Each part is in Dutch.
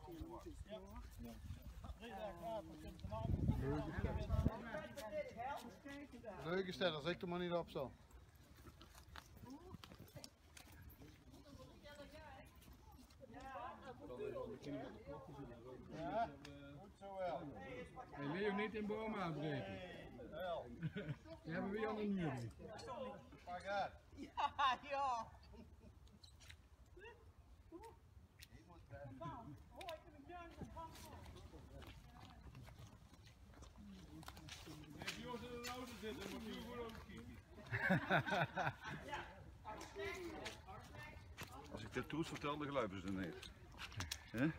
Leuke stad, als ik er maar niet op zal. Ja, goed zo wel. Hij wil je niet in bomen aanbreken. Wel. Die hebben we aan de muur. Pak uit. Ja, ja. Als jongens in de auto zitten, moet je gewoon ook kijken. Als ik dit toets vertel, dan geloven ze er niet. Hè?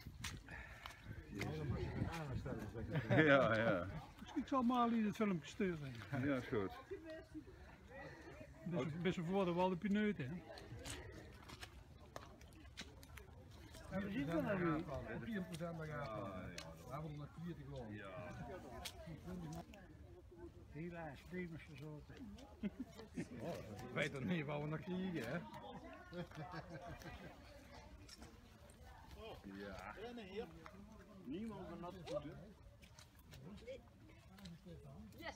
Ja, ja. Ik zal Mali het filmpje sturen. Ja, is goed. Best voor de Walde Pineut, hè. En we zien wel naar u. 4% dan gaat het. We hebben nog 40 gewoon. Ja. Helaas, demers gezoten. Ik weet het niet waar we naar kijken, hè? Ja. Niemand van natte voeten. Yes.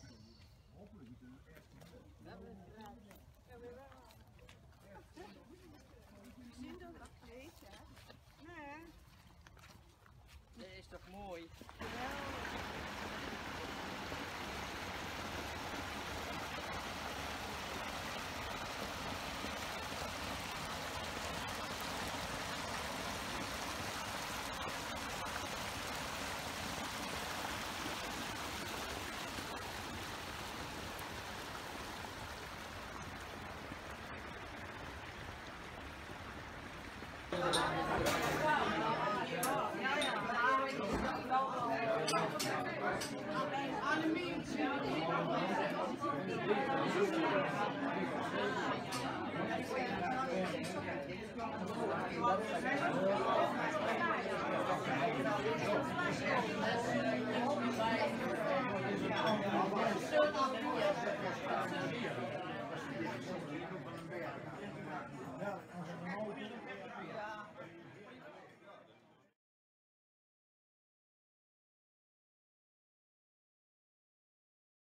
Zien dat nog steeds, hè? Nee. Dat is toch mooi? Ja.